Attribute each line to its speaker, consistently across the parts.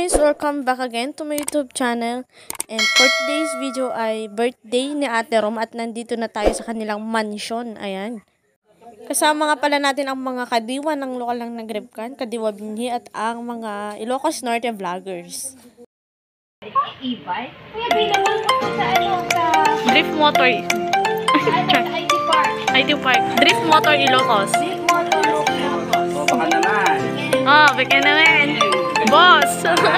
Speaker 1: guys! Welcome back again to my YouTube channel. And for today's video ay birthday ni Ate Rom at nandito na tayo sa kanilang mansion. Ayan. Kasama nga pala natin ang mga kadiwa ng lokal lang ng Grepcan, Kadiwa Binhi at ang mga Ilocos Norte vloggers.
Speaker 2: E-bike? Kuya, naman po sa sa...
Speaker 1: Drift Motor.
Speaker 2: IT Park.
Speaker 1: IT Park. Drift Motor Ilocos.
Speaker 2: Drift Motor Ilocos.
Speaker 3: Baka naman.
Speaker 1: Oh, baka naman. Boss!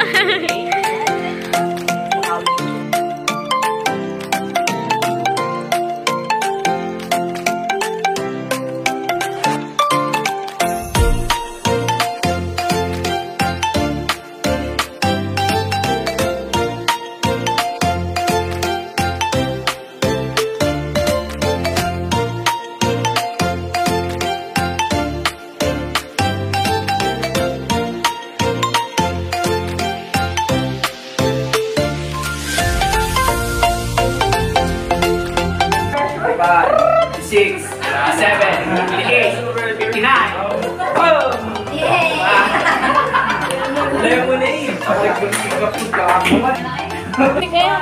Speaker 3: Six, 7, 58, 59. Boom!
Speaker 2: Yay!
Speaker 3: Alam mo na eh. Pagkakapag ka ako.
Speaker 1: Hindi kayo.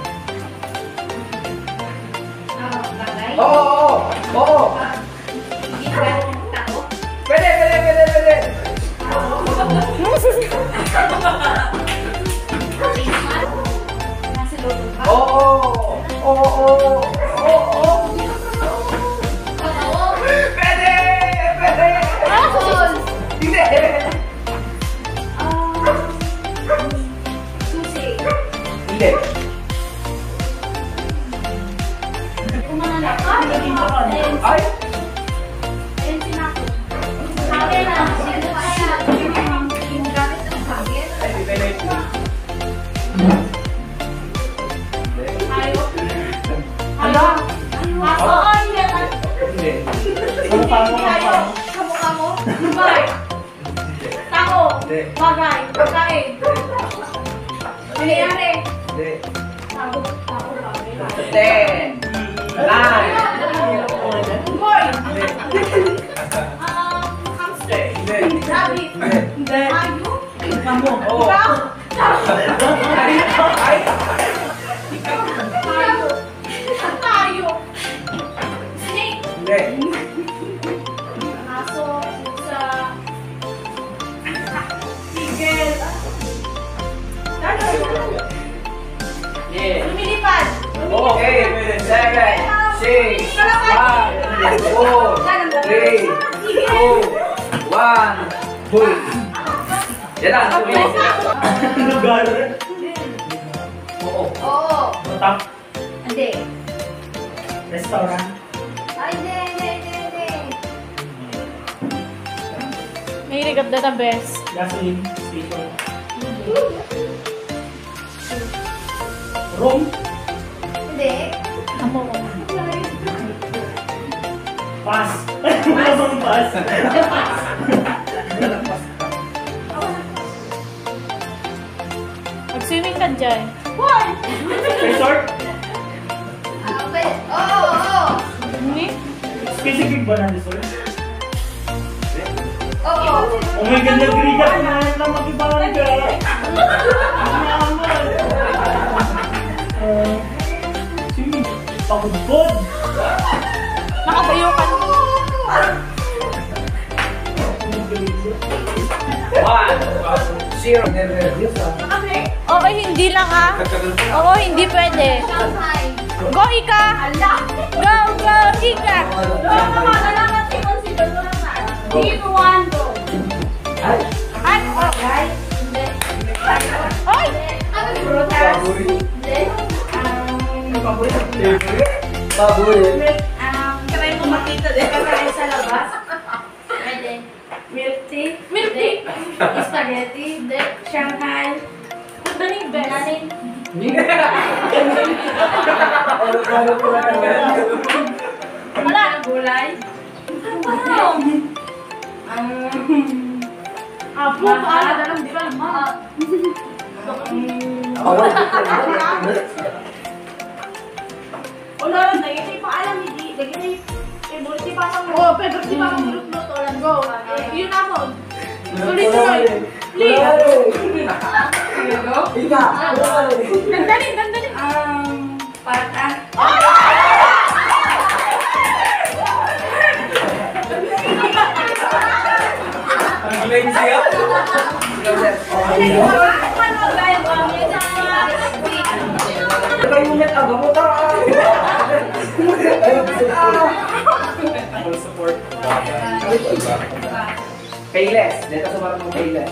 Speaker 3: Oo! Oo! Pwede! Oo! Hindi!
Speaker 2: Susi.
Speaker 3: Hindi. Ay!
Speaker 2: Ayun sinako. Sabi na, sino kaya yung gamit ng bagay?
Speaker 3: Ay, di ba na ito?
Speaker 2: Ayaw.
Speaker 3: Ano?
Speaker 2: Oo, hindi.
Speaker 3: Hindi.
Speaker 2: Ayaw. Kamukha mo? Lumbay. Tako.
Speaker 3: Hindi.
Speaker 2: Bagay. Pagkain. Nangyayari.
Speaker 3: Hindi.
Speaker 2: Tako. Bagay.
Speaker 3: 10, 9,
Speaker 2: Boy.
Speaker 3: Hindi.
Speaker 2: Hamster.
Speaker 3: Hindi.
Speaker 2: Rabbit.
Speaker 3: Hindi.
Speaker 2: Ayo.
Speaker 3: Oo.
Speaker 2: Ikaw.
Speaker 3: Ay!
Speaker 2: Tayo. Tayo. Snake.
Speaker 3: Hindi.
Speaker 2: Aso. Pusa. Tigel.
Speaker 3: Yeah.
Speaker 2: Lumilipad.
Speaker 3: Okay, 7, 6, 5, 4, 3, 2, 1, Huy! Yan na,
Speaker 4: Lugar.
Speaker 3: Oo.
Speaker 2: Oo.
Speaker 4: Utang.
Speaker 2: Hindi.
Speaker 4: Restaurant.
Speaker 2: Ay, hindi.
Speaker 1: May regap na the best.
Speaker 4: Gasoline station. Room.
Speaker 2: Hindi.
Speaker 1: Amo ko.
Speaker 4: Pass. Wala bang pass?
Speaker 1: Mag-swimming ka dyan.
Speaker 2: One.
Speaker 4: Resort.
Speaker 2: Okay. Oo.
Speaker 1: Hindi?
Speaker 4: Specific ba na resort?
Speaker 2: Oo.
Speaker 4: Oh my God, nag-rigat na lang mag-ibanga. Swimming. Pagod-pod.
Speaker 1: Nakatayo ka.
Speaker 3: 1, 0. Nervyos ah.
Speaker 1: Okay, hindi lang ah. Oo, hindi pwede.
Speaker 2: Shanghai.
Speaker 1: Go, Ika!
Speaker 2: Ala.
Speaker 1: Go, Ika!
Speaker 2: Team 1, go.
Speaker 3: Ay!
Speaker 1: Ay!
Speaker 2: Right? Hindi.
Speaker 1: Ay!
Speaker 2: Prutas.
Speaker 3: Paborito.
Speaker 2: Hindi.
Speaker 3: Paborito.
Speaker 2: Try mo makita din. Kakain sa labas. Pwede. Milk tea.
Speaker 1: Milk tea.
Speaker 2: Hindi. Spaghetti. Hindi. Shanghai.
Speaker 1: Daling best.
Speaker 2: Daling.
Speaker 1: Wala.
Speaker 2: Gulay.
Speaker 1: Apo, paala lang, di ba?
Speaker 2: Wala lang, nagiging paalam, hindi. Nagiging multi pa sa
Speaker 1: Oh, pero di ba ang luto lang? Go. Yun na mo. Tuloy-tuloy. Please.
Speaker 2: Dandali, dandali. Pata.
Speaker 3: Ang claim siya. Full support. Payless. Dito sa marunong payless.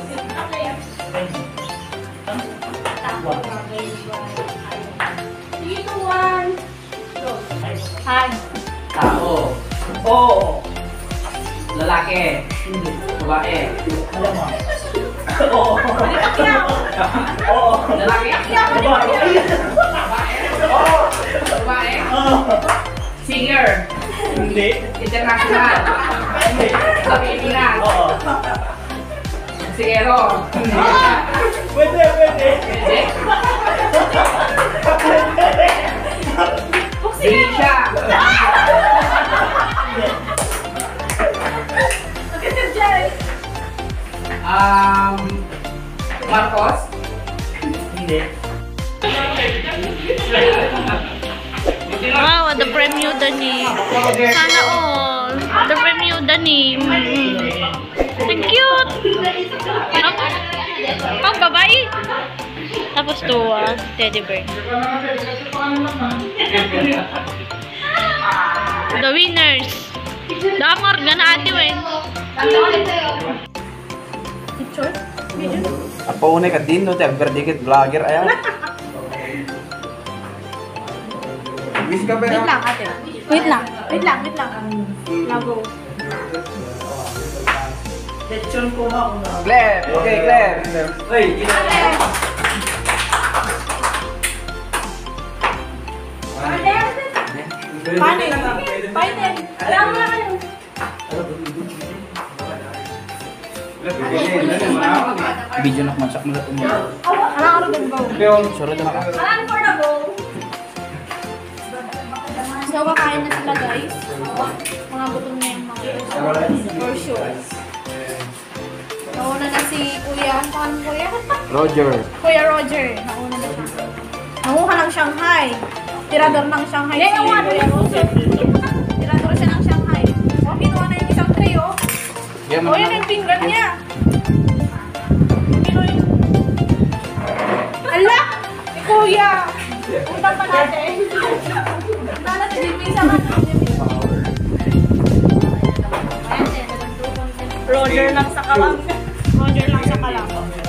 Speaker 2: Dito, one. Hi.
Speaker 3: Tao. Oo. Lalaki. Babae.
Speaker 4: Alam mo. Oo. Oo.
Speaker 3: Lalaki.
Speaker 4: Babae.
Speaker 3: Oo. Babae.
Speaker 4: Oo.
Speaker 3: Singer.
Speaker 4: Hindi.
Speaker 3: International.
Speaker 4: Hindi.
Speaker 3: Sa Pilipinas.
Speaker 4: Oo.
Speaker 3: Sigero.
Speaker 4: Pwede, pwede.
Speaker 3: Pwede. Delisha. Marcos.
Speaker 4: Hindi.
Speaker 1: Wow, the premiuda ni. Sana all. The premiuda ni. Ang cute. Oh, babae. Tapos to, teddy bear. The winners. The amor na ate wen.
Speaker 3: Apo una ka din no, te berdikit vlogger ayan. Bis ka ba?
Speaker 2: Wait lang, ate. Wait lang. Wait lang, wait lang. Lago.
Speaker 4: Lechon ko nga una.
Speaker 3: Claire, okay Claire. Oy,
Speaker 2: Panin. Panin. Alam mo na kayo.
Speaker 3: Video nak masak mulat umur.
Speaker 2: Alam ko din ba?
Speaker 3: Pero sorry na ka.
Speaker 2: Alam for the go. So, kakain na sila guys. Mga gutom na yung mga for sure. Nauna na si Kuya. Ang pangalan mo, Kuya?
Speaker 3: Roger.
Speaker 2: Kuya Roger. Nauna na siya. Nanguha ng Shanghai. Tirador ng Shanghai si Kuya Roger. Tirador siya ng Shanghai. O, kinuha na yung isang tray, oh. O, yan yung finger niya. Kinuha yung... Ala! Si Kuya! Punta pa natin. Punta natin din may isang Roger lang sa kalam. Roger lang sa kalam.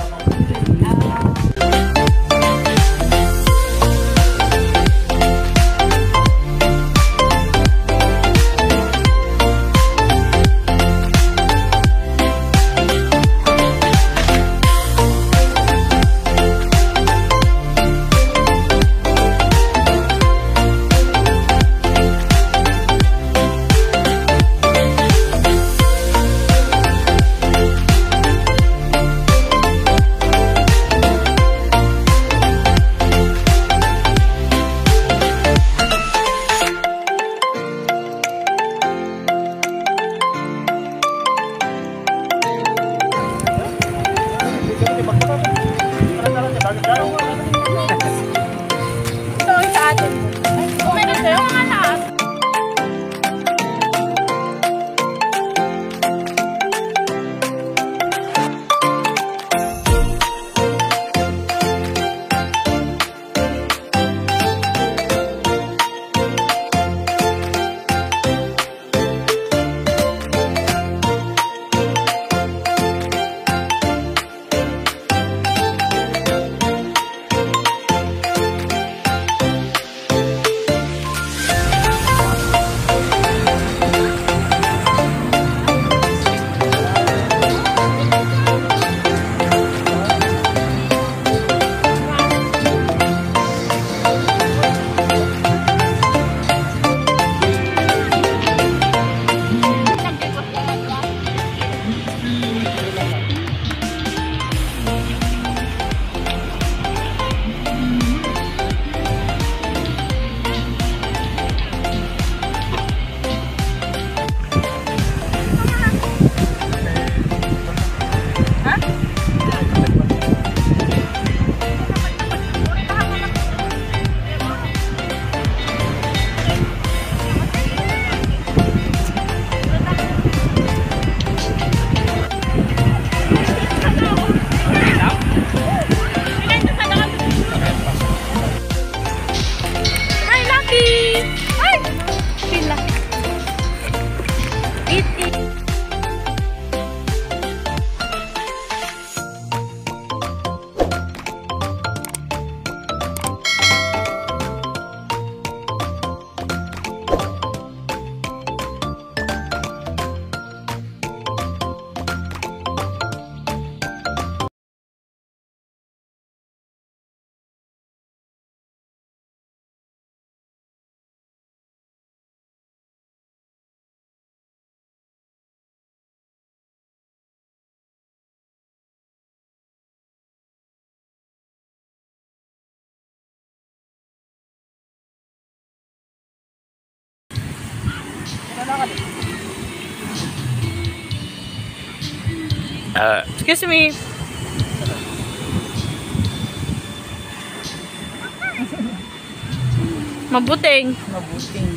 Speaker 1: Excuse me. Mabuting.
Speaker 2: Mabuting.